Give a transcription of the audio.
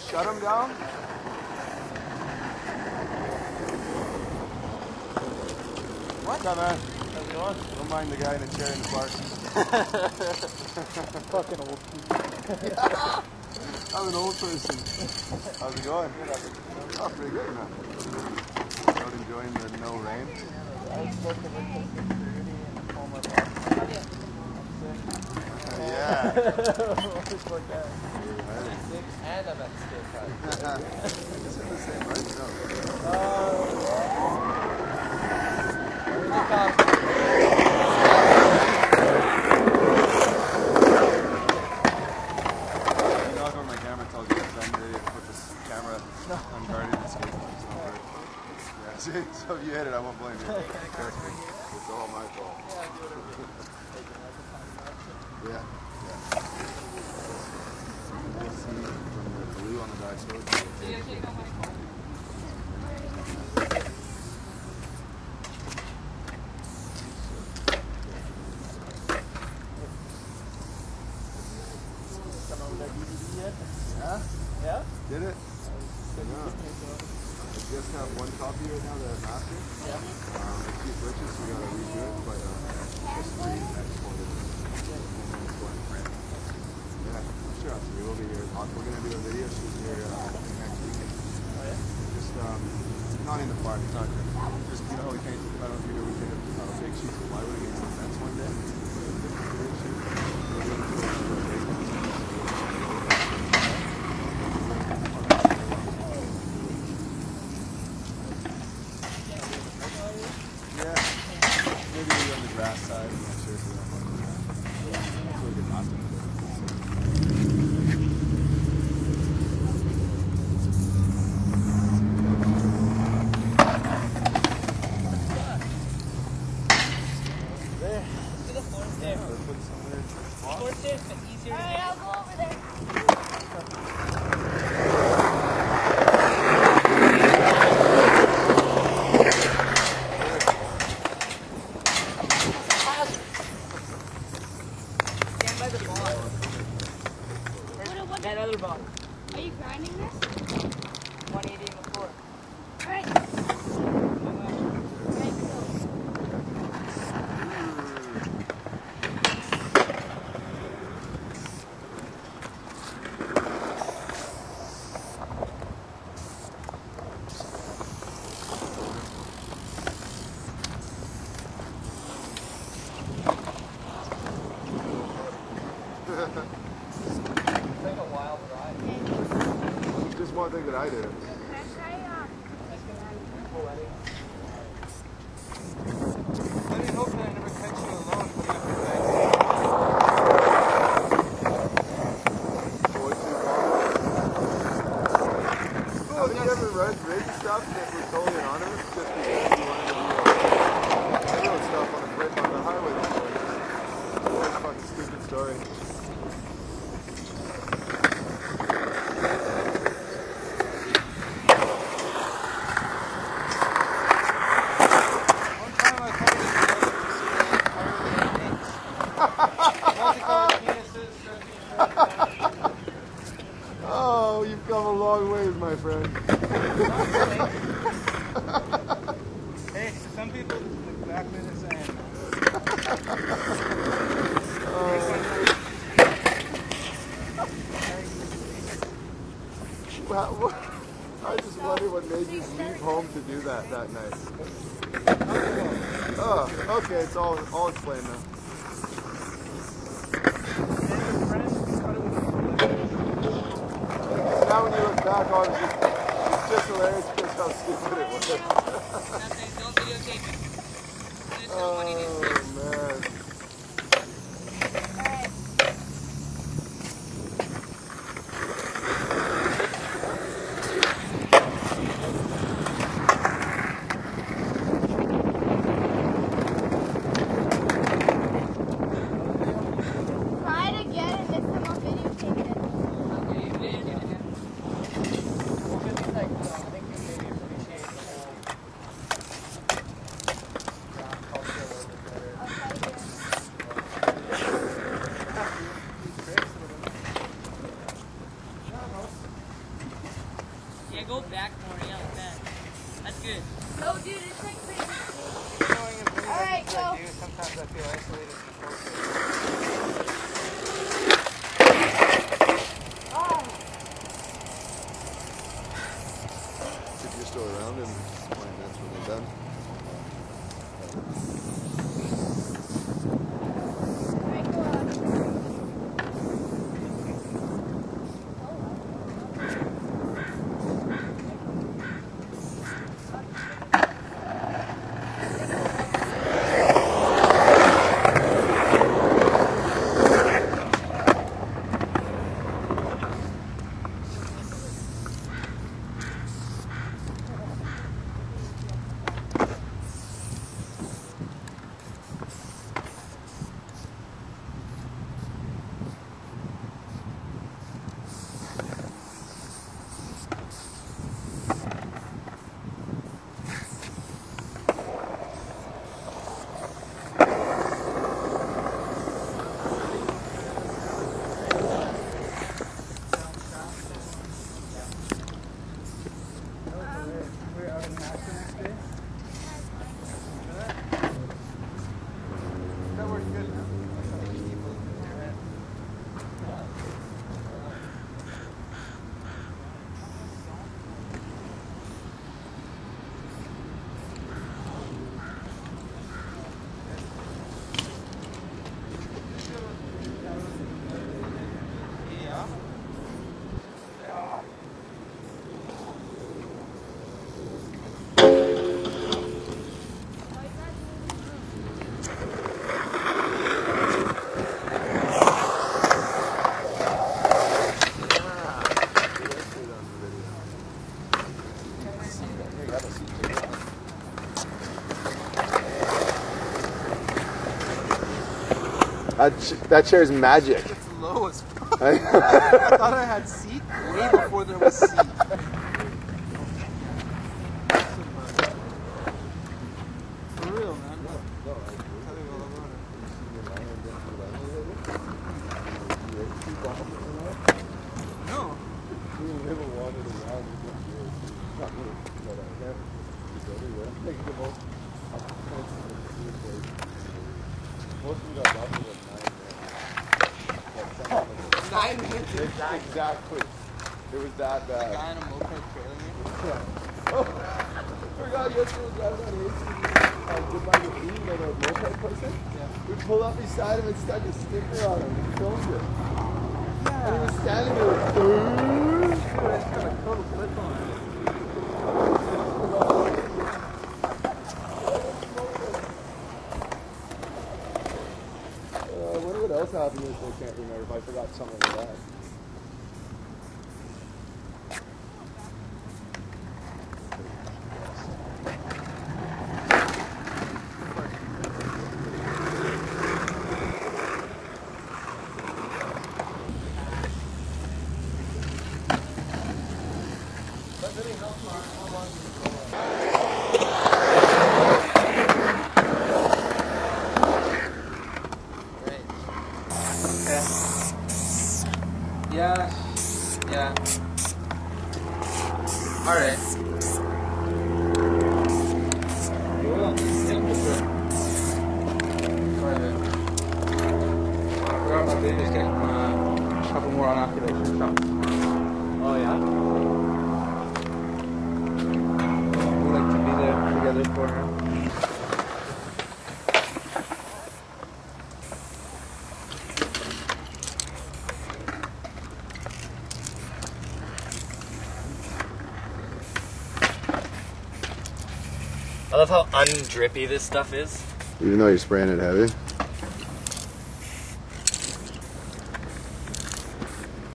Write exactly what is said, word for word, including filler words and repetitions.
Shut him down. What's up, man? How's it going? Don't mind the guy in the chair in the park. Fucking old people. I'm an old person. How's it going? Oh, pretty good, man. Out enjoying the no rain. I was supposed to work for security and call my boss. Yeah. Always like that. Six and I'm at the skate park. Is it the same, right? No. Uh, where's the cost? You knock over my camera, tell you that I'm ready to put this camera unguarded and skate. Yeah, see? So if you hit it, I won't blame you. It's all my fault. Yeah. Yeah. You'll see from the blue on the back sword. Yeah? Yeah? Did it? Yeah. I just have one copy right now, the master. Yeah. Um, a few glitches, so we gotta redo it, but uh, just re-exported it. Yeah, I'm sure after we will be here. We're gonna do a video shoot here uh, next weekend. Oh yeah? Just um, not in the park, it's not good. Just, you know how we painted, I don't know if you know, we painted uh, big sheets of plywood against the fence one day. Video shoot. We're gonna do it for a big one. Yeah, maybe we'll on the grass side, I'm not sure if we're on the grass. That's really good last time. There. See the floor's there. Yeah, let's put somewhere. The floor's there, but easier to Alright, get. I'll go over there. Stand by the bar. What, That other bar. are you grinding this? one eighty on the floor. Alright. It's like a wild ride. Just one thing that I did. Can I try, uh, Let me hope that I never catch you alone. Oh, did you ever run rig stuff that was totally anonymous just because you wanted to be a hero stuff on a brick on the highway before? What a fucking stupid story. One time I thought it was multicolored penises. Oh, you've come a long ways, my friend. Hey, some people look back with us and Well, what, I just wonder what made you leave home to do that that night. Oh, okay, it's all all explained now. Now when you look back on it, it's it's just hilarious because how stupid it was. Don't videotape it. Just show what it is. Oh, man. alright. Try it again and this time I'll videotape it. Okay, you did it. Well, good thing, like, uh, I think you maybe appreciate the whole ground culture a little bit better. I'll try again. good. No, dude, it's like crazy. All Alright, go. I do, sometimes I feel isolated from culture. If you're still around and playing that's when they're done. Alright, go on. We're out in Caspian next day. That works good, man. That, ch that chair's magic. It's low as fuck. I thought I had seat way before there was seat. For real, man. No. Most of them got lost in nine minutes. Nine minutes. Exactly. It was that bad. The guy in a moped trailing me. Yeah. Oh, forgot yesterday was driving on Hastings. Uh, goodbye to Eve, you know, the moped person? Yeah. We pulled up beside him and stuck a sticker on him. We filmed it. Yeah. And he was standing there with boom. It's got a total flip on it. I wonder what else happened is they can't remember if I forgot something like that. Yeah, yeah. All right. Well, I forgot my baby's getting uh, a couple more inoculation shots. Oh, yeah? We like to be there together for her. I love how undrippy this stuff is. Even though you're spraying it heavy.